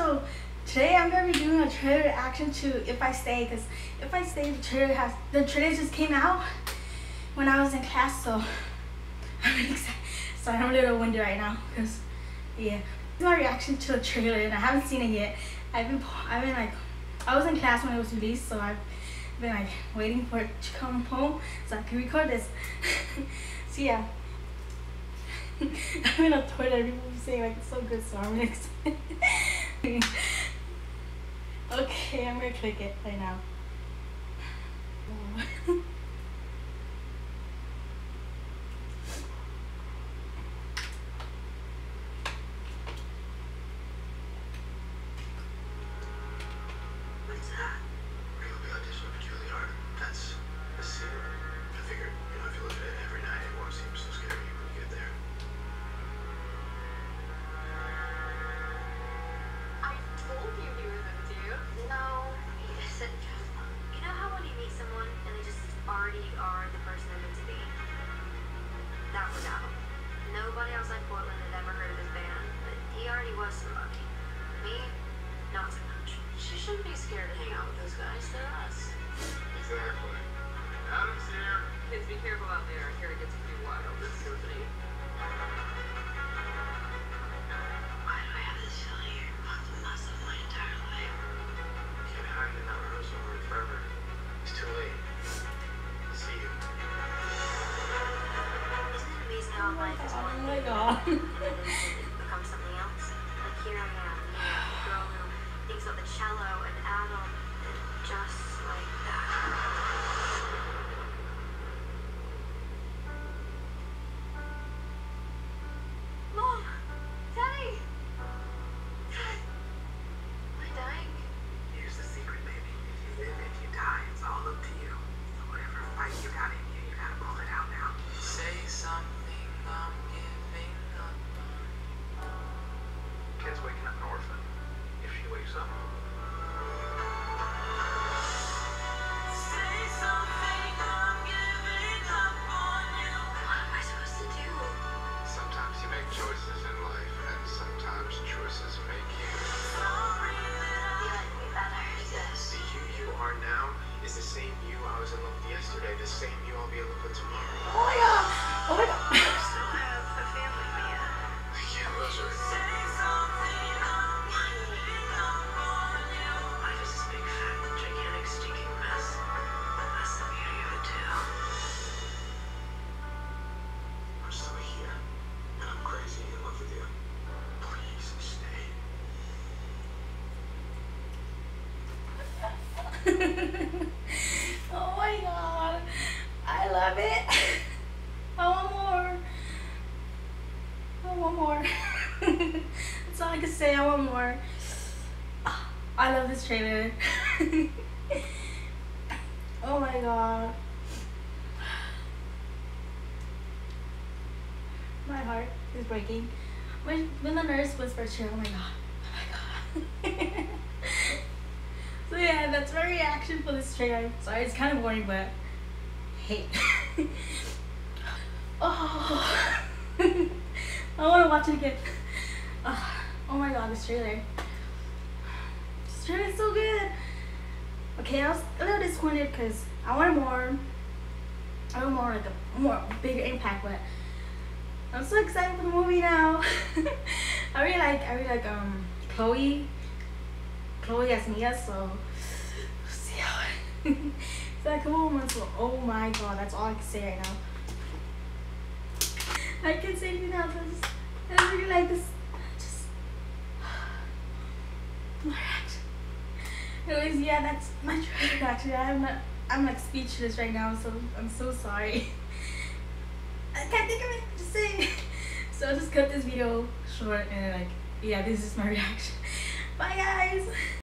so today I'm gonna be doing a trailer reaction to If I Stay, because If I Stay, the trailer just came out when I was in class, so I'm really excited. Sorry, I'm a little windy right now, because yeah, this is my reaction to a trailer and I haven't seen it yet. I've been like, I was in class when it was released, so I've been like waiting for it to come home so I can record this. So yeah. I'm in a toilet, people are saying like it's so good, so I'm really excited. Okay, I'm gonna click it right now. What's that? We're gonna be auditioning for Juilliard. That's the scene. I figured, if you look at it every night, it won't seem so scary when you get there. I told you he was into you. No, he isn't. You know how when you meet someone and they just already are the person they're meant to be? That was Adam. Nobody outside Portland had ever heard of his band, but he already was somebody. Me, not so much. She shouldn't be scared to hang out with those guys. They're us. Exactly. Adam's here. Kids, be careful out there. I hear it gets pretty wild. This symphony. Why do I have this feeling you're involved in lots of my entire life? Can't hide in that rehearsal room forever. It's too late. I'll see you. Isn't it amazing how life is one Oh my thing god. and then it becomes something else? Like here I am, the girl who thinks about the cello and Adam, and just like that. Mom! Daddy! Dad! Am I dying? Here's the secret, baby. If you live, if you die, it's all up to you. So whatever fight you got in you, you gotta pull it out now. Say something, I'm giving up. Kid's waking up an orphan. If she wakes up. Say something, I'm giving up on you. What am I supposed to do? Sometimes you make choices in life, and sometimes choices make you. Sorry that You like me better. The you are now is the same you I was in love with yesterday, the same you I'll be in love with tomorrow. Oh my god. Oh my god. I still have a family, Mia. I can't lose her. Say something, I'm giving up on you. Life is this big, fat, gigantic, stinking mess. That's the beauty of it, too. I'm still here, and I'm crazy in love with you. Please stay. Oh my god. I love it. I want more. I want more. That's all I can say. I want more. I love this trailer. Oh my god. My heart is breaking. When the nurse whispers here, oh my god. Oh my god. So yeah, that's my reaction for this trailer. Sorry, it's kind of boring, but hey. Oh. I want to watch it again. Oh my god, this trailer. This trailer is so good. Okay, I was a little disappointed because I wanted more. I want more like a more bigger impact, but I'm so excited for the movie now. I really like Chloe as Mia, so we'll see how it it's like a woman, so oh my god, that's all I can say right now. I can't say anything else. I really like this. Just my reaction. Anyways, yeah, that's my trailer reaction. I'm like speechless right now, so I'm so sorry. I can't think of it to say. So I'll just cut this video short and like, yeah, this is my reaction. Bye guys.